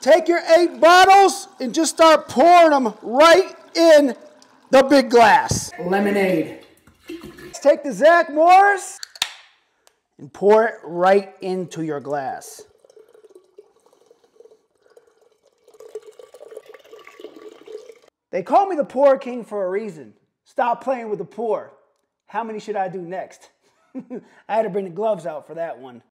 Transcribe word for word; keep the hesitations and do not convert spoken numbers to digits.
Take your eight bottles and just start pouring them right in the big glass. Lemonade. Let's take the Zach Morris and pour it right into your glass. They call me the pour king for a reason. Stop playing with the pour. How many should I do next? I had to bring the gloves out for that one.